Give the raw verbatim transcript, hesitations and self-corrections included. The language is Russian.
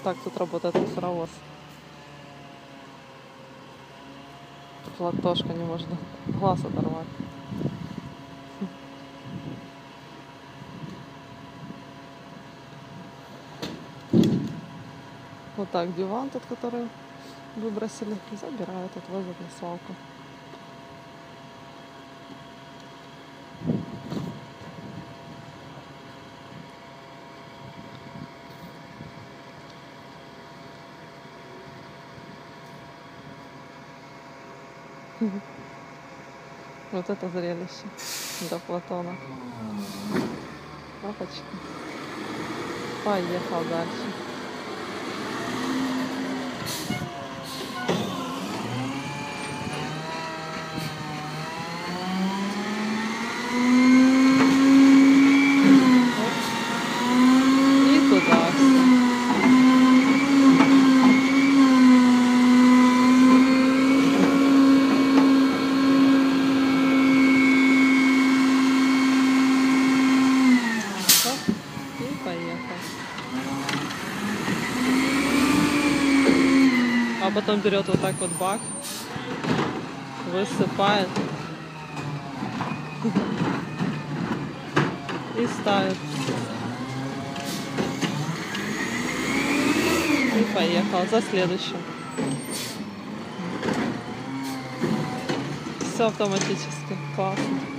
так тут работает мусоровоз. Латошка не может глаз оторвать. Вот так диван тот, который выбросили, забирают, отвозят на свалку. Вот это зрелище до Платона. Папочка поехал дальше. И туда все. И поехал. А потом берет вот так вот бак, высыпает и ставит. И поехал за следующим. Все автоматически. Классно.